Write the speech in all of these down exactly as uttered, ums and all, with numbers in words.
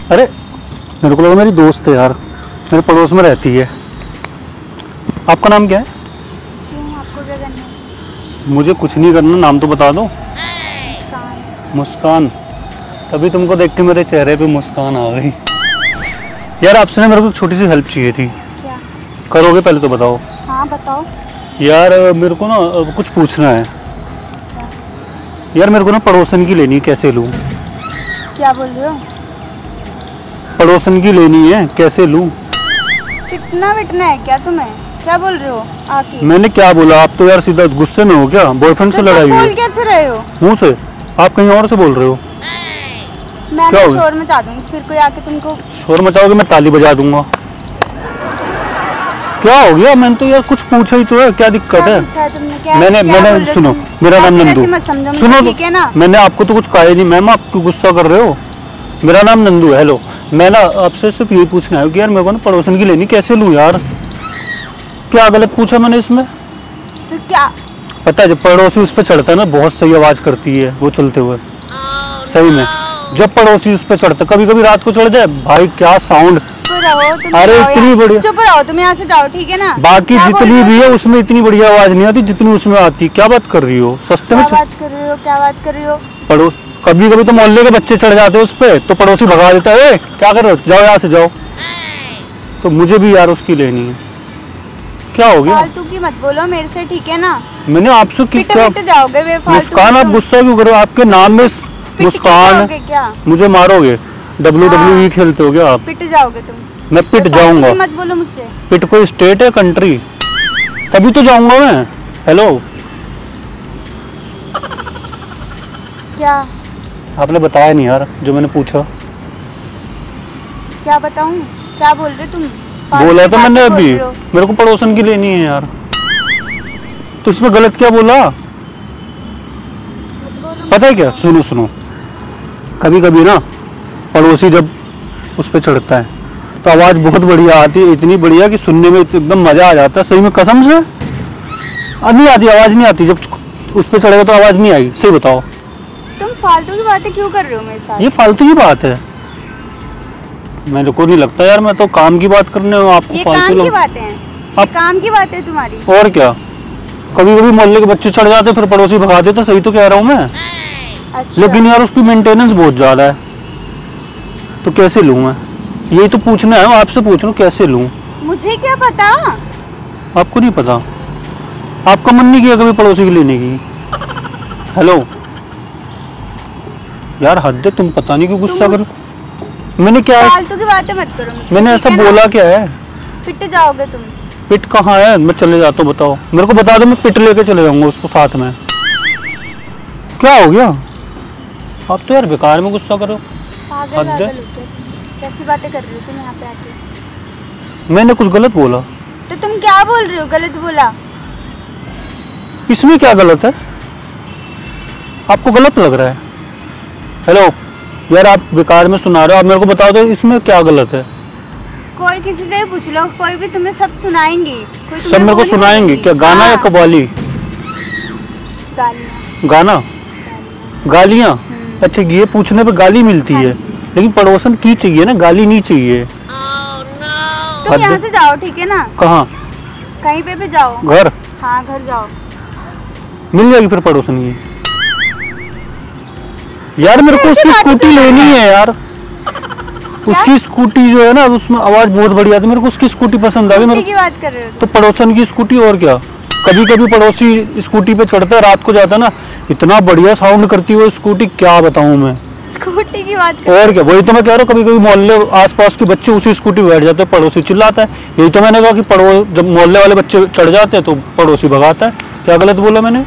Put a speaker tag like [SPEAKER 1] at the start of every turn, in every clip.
[SPEAKER 1] अरे मेरे को लगा मेरी दोस्त है यार, मेरे पड़ोस में रहती है। आपका नाम क्या है?
[SPEAKER 2] क्यों, आपको क्या करना है?
[SPEAKER 1] मुझे कुछ नहीं करना, नाम तो बता दो।
[SPEAKER 2] मुस्कान।
[SPEAKER 1] मुस्कान। तभी तुमको देख के मेरे चेहरे पे मुस्कान आ गई। यार आपसे ना मेरे को एक छोटी सी हेल्प चाहिए थी।
[SPEAKER 2] क्या?
[SPEAKER 1] करोगे पहले तो बताओ।
[SPEAKER 2] हाँ बताओ।
[SPEAKER 1] यार मेरे को ना कुछ पूछना है।
[SPEAKER 2] क्या?
[SPEAKER 1] यार मेरे को ना पड़ोसन की लेनी है, कैसे लूँ?
[SPEAKER 2] क्या बोल रहे हो?
[SPEAKER 1] पड़ोसन की लेनी है, कैसे लूँ?
[SPEAKER 2] पिटना विटना है क्या तुम्हें? क्या बोल रहे हो आके?
[SPEAKER 1] मैंने क्या बोला? आप तो यार सीधा गुस्से में हो क्या? बॉयफ्रेंड से
[SPEAKER 2] तो
[SPEAKER 1] लड़ाई
[SPEAKER 2] तुम
[SPEAKER 1] हुई?
[SPEAKER 2] बोल कैसे रहे हो?
[SPEAKER 1] मुँह से? आप कहीं और से बोल रहे हो?
[SPEAKER 2] मैं
[SPEAKER 1] क्या
[SPEAKER 2] ना
[SPEAKER 1] हो गया?
[SPEAKER 2] शोर मचा दूंगी फिर कोई आके तुमको।
[SPEAKER 1] शोर मचाओगे मैं ताली बजा दूंगा। क्या हो गया? मैंने तो यार कुछ पूछा ही तो है, क्या दिक्कत
[SPEAKER 2] क्या
[SPEAKER 1] है?
[SPEAKER 2] पूछा है तुमने? क्या
[SPEAKER 1] मैंने
[SPEAKER 2] क्या बोल
[SPEAKER 1] मैंने
[SPEAKER 2] रहे हो
[SPEAKER 1] सुनो,
[SPEAKER 2] तुम?
[SPEAKER 1] मेरा नाम
[SPEAKER 2] ऐसे
[SPEAKER 1] नंदू।
[SPEAKER 2] वैसे मत समझो मुझे,
[SPEAKER 1] सुनो
[SPEAKER 2] ठीक है ना?
[SPEAKER 1] मैंने आपको तो कुछ कहा ही नहीं मैम, आप क्यों गुस्सा कर रहे हो? मेरा नाम नंदू है। हेलो, मैं ना आपसे सिर्फ यही पूछना है कि यार मेरे को ना पड़ोसन की लेनी, कैसे लूँ यार? क्या गलत पूछा मैंने इसमें?
[SPEAKER 2] तो क्या?
[SPEAKER 1] पता है जब पड़ोसी उस पर चढ़ता है ना, बहुत सही आवाज करती है वो चलते हुए। सही में जब पड़ोसी उस पर चढ़ता, कभी कभी रात को चढ़ जाए भाई, क्या साउंड।
[SPEAKER 2] चुप रहो तुम।
[SPEAKER 1] अरे
[SPEAKER 2] जाओ
[SPEAKER 1] इतनी
[SPEAKER 2] यहाँ-
[SPEAKER 1] बढ़िया।
[SPEAKER 2] चुप रहो तुम, यहाँ से जाओ, ठीक है ना?
[SPEAKER 1] बाकी
[SPEAKER 2] क्या बोल
[SPEAKER 1] जितनी
[SPEAKER 2] रहे हो
[SPEAKER 1] भी है
[SPEAKER 2] तुम?
[SPEAKER 1] उसमें इतनी बढ़िया आवाज नहीं आती जितनी उसमें आती। क्या बात कर रही हो? सस्ते में
[SPEAKER 2] क्या
[SPEAKER 1] च-
[SPEAKER 2] बात कर रहे हो? क्या बात कर रहे हो?
[SPEAKER 1] पड़ोस कभी कभी तो मोहल्ले के बच्चे चढ़ जाते हैं उस पे, तो पड़ोसी भगा देता है, ए, क्या कर रहे हो, जाओ यहाँ से जाओ। तो मुझे भी यार उसकी लेनी है। क्या हो गया?
[SPEAKER 2] फालतू की मत बोलो मेरे से, ठीक है ना?
[SPEAKER 1] मैंने आपसे की
[SPEAKER 2] पिट
[SPEAKER 1] क्या?
[SPEAKER 2] पिट जाओगे वे फालतू।
[SPEAKER 1] मुस्कान, आप गुस्सा क्यों करो? आपके नाम में स-
[SPEAKER 2] पिट के
[SPEAKER 1] मुस्कान।
[SPEAKER 2] जाओगे क्या?
[SPEAKER 1] मुझे मारोगे? डब्ल्यू डब्ल्यू ई खेलते हो क्या आप?
[SPEAKER 2] पिट जाओगे तुम।
[SPEAKER 1] मैं पिट
[SPEAKER 2] वे फालतू
[SPEAKER 1] जाऊंगा।
[SPEAKER 2] की मत बोलो मुझसे।
[SPEAKER 1] पिट कोई स्टेट है, कंट्री? तभी तो जाऊंगा मैं। हेलो,
[SPEAKER 2] क्या?
[SPEAKER 1] आपने बताया नहीं यार जो मैंने पूछा।
[SPEAKER 2] क्या बताऊं? क्या बोल रहे तुम? फालतू
[SPEAKER 1] बोला
[SPEAKER 2] की
[SPEAKER 1] तो मैंने
[SPEAKER 2] बातें बोल
[SPEAKER 1] अभी,
[SPEAKER 2] रहे हो।
[SPEAKER 1] मेरे को पड़ोसन की लेनी है यार। तो इसमें गलत क्या बोला? पता है क्या, सुनो सुनो, कभी कभी ना पड़ोसी जब उस पर चढ़ता है तो आवाज बहुत बढ़िया आती है, इतनी बढ़िया कि सुनने में एकदम मजा आ जाता है। सही में कसम से आ, नहीं आती, आवाज नहीं आती। जब उस पर चढ़ेगा तो आवाज नहीं आएगी। सही बताओ,
[SPEAKER 2] तुम फालतू की बातें क्यों कर रहे हो मेरे साथ?
[SPEAKER 1] ये फालतू की बात है? मेरे को नहीं लगता यार, मैं तो काम की बात करने हूँ, आपको
[SPEAKER 2] ये
[SPEAKER 1] फालतू
[SPEAKER 2] काम की
[SPEAKER 1] लग...
[SPEAKER 2] बातें हैं। ये
[SPEAKER 1] आप-
[SPEAKER 2] काम की बात है तुम्हारी।
[SPEAKER 1] और क्या, कभी कभी मोहल्ले के बच्चे चढ़ जाते फिर पड़ोसी भगा देते। सही तो कह रहा हूँ मैं।
[SPEAKER 2] अच्छा।
[SPEAKER 1] लेकिन यार उसकी मेंटेनेंस बहुत ज्यादा है, तो कैसे लूँ मैं? यही तो पूछना है, आपसे पूछ रहा हूँ कैसे लूँ।
[SPEAKER 2] मुझे क्या पता?
[SPEAKER 1] आपको नहीं पता? आपका मन नहीं किया कभी पड़ोसी की लेने की? हेलो यार, हद है, तुम पता नहीं क्यों गुस्सा
[SPEAKER 2] तुम-
[SPEAKER 1] करो। मैंने क्या
[SPEAKER 2] फालतू की बातें मत करो मुझसे,
[SPEAKER 1] मैंने
[SPEAKER 2] ठीक
[SPEAKER 1] ऐसा
[SPEAKER 2] है ना?
[SPEAKER 1] बोला क्या है?
[SPEAKER 2] पिट जाओगे तुम।
[SPEAKER 1] पिट कहाँ है? मैं चले जाता हूँ, बताओ मेरे को, बता दो, मैं पिट लेके चले जाऊंगा उसको साथ में। क्या हो गया? आप तो यार बेकार में गुस्सा करो।
[SPEAKER 2] पागल
[SPEAKER 1] हद
[SPEAKER 2] पागल
[SPEAKER 1] है।
[SPEAKER 2] हो गया तुम। कैसी बातें कर रहे हो तुम यहाँ पे आके?
[SPEAKER 1] मैंने कुछ गलत बोला?
[SPEAKER 2] तो तुम क्या बोल रहे हो? गलत बोला?
[SPEAKER 1] इसमें क्या गलत है? आपको गलत लग रहा है? हेलो यार, आप बेकार में सुना रहे हो। आप मेरे को बताओ तो इसमें क्या गलत है?
[SPEAKER 2] कोई किसी से भी पूछ लो, कोई भी तुम्हें सब सुनाएंगे। कोई तुम्हें
[SPEAKER 1] सब मेरे
[SPEAKER 2] वो
[SPEAKER 1] को
[SPEAKER 2] नहीं
[SPEAKER 1] सुनाएंगे
[SPEAKER 2] बोलेंगे।
[SPEAKER 1] क्या? गाना या
[SPEAKER 2] हाँ,
[SPEAKER 1] कव्वाली?
[SPEAKER 2] गालियाँ।
[SPEAKER 1] गाना,
[SPEAKER 2] गालियाँ।
[SPEAKER 1] गालियाँ।
[SPEAKER 2] हम्म।
[SPEAKER 1] अच्छा, ये पूछने पे गाली मिलती
[SPEAKER 2] हाँ
[SPEAKER 1] है,
[SPEAKER 2] जी।
[SPEAKER 1] लेकिन पड़ोसन की चाहिए ना, गाली नहीं चाहिए।
[SPEAKER 2] तुम
[SPEAKER 1] हद-
[SPEAKER 2] यहाँ से जाओ, ठीक है ना?
[SPEAKER 1] कहाँ?
[SPEAKER 2] कहीं पे भी जाओ।
[SPEAKER 1] घर?
[SPEAKER 2] हाँ घर जाओ।
[SPEAKER 1] मिल जाएगी फिर पड़ोसन की? यार मेरे को
[SPEAKER 2] ऐसी
[SPEAKER 1] उसकी
[SPEAKER 2] बातें
[SPEAKER 1] स्कूटी
[SPEAKER 2] क्यों कर
[SPEAKER 1] लेनी
[SPEAKER 2] रहे
[SPEAKER 1] है यार। उसकी स्कूटी जो है ना, उसमें आवाज बहुत बढ़िया आती है। मेरे को उसकी स्कूटी पसंद आ गई।
[SPEAKER 2] स्कूटी
[SPEAKER 1] मेरे
[SPEAKER 2] की बात कर रहे हो
[SPEAKER 1] तो पड़ोसन की स्कूटी, और क्या। कभी कभी पड़ोसी स्कूटी पे चढ़ता है, रात को जाता है ना, इतना बढ़िया साउंड करती है वो स्कूटी, क्या बताऊं मैं।
[SPEAKER 2] तुम? स्कूटी की बात कर
[SPEAKER 1] और क्या, वही तो मैं कह रहा हूँ। कभी कभी मोहल्ले आसपास के बच्चे उसी स्कूटी पे बैठ जाते हैं, पड़ोसी चिल्लाता है। यही तो मैंने कहा कि पड़ोस जब मोहल्ले वाले बच्चे चढ़ जाते हैं तो पड़ोसी भगाता है। क्या गलत बोला मैंने?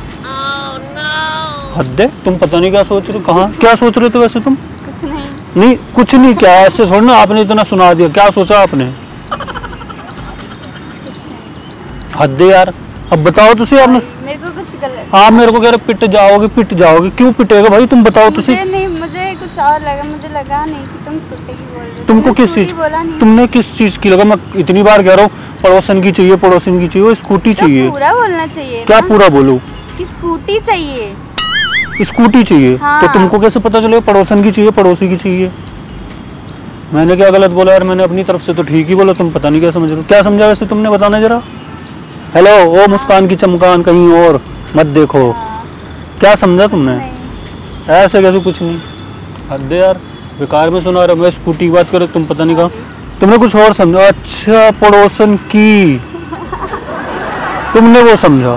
[SPEAKER 1] हद है, तुम पता नहीं क्या सोच रहे हो। कहाँ क्या सोच रहे थे वैसे तुम?
[SPEAKER 2] कुछ नहीं।
[SPEAKER 1] नहीं कुछ नहीं, क्या ऐसे थोड़ा ना, आपने इतना सुना दिया। क्या सोचा आपने?
[SPEAKER 2] कुछ नहीं।
[SPEAKER 1] हद है यार। अब बताओ तुसी, आपने
[SPEAKER 2] मेरे को कुछ गलत।
[SPEAKER 1] आप मेरे को कह रहे पिट जाओगे पिट जाओगे, क्यों पिटेगा भाई? तुम बताओ तुसी।
[SPEAKER 2] मुझे नहीं, मुझे कुछ और लगा। मुझे लगा नहीं कि तुम स्कूटी की बोल रहे हो।
[SPEAKER 1] तुमको
[SPEAKER 2] तुमने
[SPEAKER 1] किस
[SPEAKER 2] स्कूटी
[SPEAKER 1] चीज
[SPEAKER 2] बोला नहीं।
[SPEAKER 1] तुमने किस चीज की लगा? मैं इतनी बार कह रहा हूँ पड़ोसन की चाहिए, पड़ोसन की चाहिए, वो स्कूटी
[SPEAKER 2] तो
[SPEAKER 1] चाहिए।
[SPEAKER 2] पूरा बोलना चाहिए
[SPEAKER 1] क्या
[SPEAKER 2] ना?
[SPEAKER 1] पूरा बोलूं?
[SPEAKER 2] कि स्कूटी चाहिए।
[SPEAKER 1] स्कूटी चाहिए।
[SPEAKER 2] हाँ।
[SPEAKER 1] तो तुमको कैसे पता चलेगा पड़ोसन की चाहिए, पड़ोसी की चाहिए? मैंने क्या गलत बोला यार? मैंने अपनी तरफ से तो ठीक ही बोला, तुम पता नहीं क्या समझ रहे हो। क्या समझा वैसे तुमने, बताना जरा। हेलो, ओ मुस्कान की चमकान, कहीं और मत देखो।
[SPEAKER 2] हाँ,
[SPEAKER 1] क्या समझा तुमने?
[SPEAKER 2] नहीं।
[SPEAKER 1] ऐसे कैसे, कुछ नहीं। हद है यार, बेकार में सुना रहे हो। मैं स्कूटी की बात करो, तुम पता नहीं कहा। तुमने कुछ और समझा। अच्छा, पड़ोसन की तुमने वो समझा।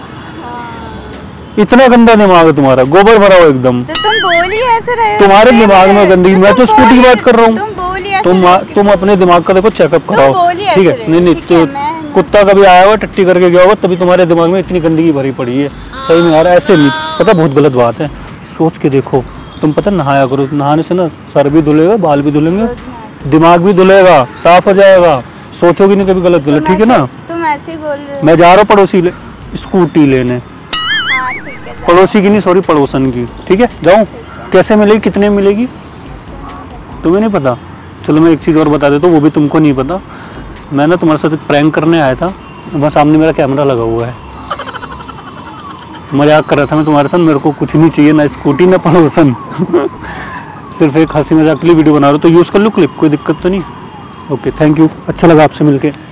[SPEAKER 1] इतना गंदा दिमाग है तुम्हारा, गोबर भरा हो एकदम।
[SPEAKER 2] तो तुम बोल ही ऐसे रहे हो।
[SPEAKER 1] तुम्हारे
[SPEAKER 2] मैं-
[SPEAKER 1] दिमाग में गंदगी। मैं तो
[SPEAKER 2] तुम
[SPEAKER 1] स्कूटी की
[SPEAKER 2] बोल
[SPEAKER 1] बात
[SPEAKER 2] ही-
[SPEAKER 1] कर रहा हूँ।
[SPEAKER 2] तुम बोल ही ऐसे
[SPEAKER 1] तुम
[SPEAKER 2] रहे हो
[SPEAKER 1] तुम
[SPEAKER 2] कि-
[SPEAKER 1] अपने दिमाग का देखो, चेकअप कराओ,
[SPEAKER 2] बोल ही
[SPEAKER 1] ठीक
[SPEAKER 2] ऐसे
[SPEAKER 1] है?
[SPEAKER 2] रहे
[SPEAKER 1] नहीं
[SPEAKER 2] हो,
[SPEAKER 1] नहीं,
[SPEAKER 2] ठीक है,
[SPEAKER 1] तो
[SPEAKER 2] मैं-
[SPEAKER 1] कुत्ता कभी आया हुआ, टट्टी करके गया होगा, तभी तुम्हारे दिमाग में इतनी गंदगी भरी पड़ी है। सही में यार, ऐसे नहीं। पता, बहुत गलत बात है। सोच के देखो। तुम पता नहाया करो, नहाने से ना सर भी धुलेगा, बाल भी धुलेंगे, दिमाग भी धुलेगा, साफ हो जाएगा। सोचोगी नहीं कभी गलत गलत,
[SPEAKER 2] तुम
[SPEAKER 1] ठीक है ना?
[SPEAKER 2] ऐसे- तुम ऐसे ही बोल रहे हो।
[SPEAKER 1] मैं जा रहा हूँ पड़ोसी ले स्कूटी लेने।
[SPEAKER 2] हाँ ठीक है, जाओ।
[SPEAKER 1] पड़ोसी की नहीं, सॉरी, पड़ोसन की। ठीक है, जाऊँ? कैसे मिलेगी, कितने में मिलेगी, तुम्हें नहीं पता? चलो मैं एक चीज़ और बता देता हूँ, वो भी तुमको नहीं पता। मैं ना तुम्हारे साथ एक प्रैंक करने आया था, वहाँ सामने मेरा कैमरा लगा हुआ है। मजाक कर रहा था मैं तुम्हारे साथ। मेरे को कुछ नहीं चाहिए, ना स्कूटी ना पड़ोसन। सिर्फ एक हंसी मजाक के लिए वीडियो बना रहा हूँ, तो यूज़ कर लो क्लिप, कोई दिक्कत तो नहीं। ओके, थैंक यू, अच्छा लगा आपसे मिलके।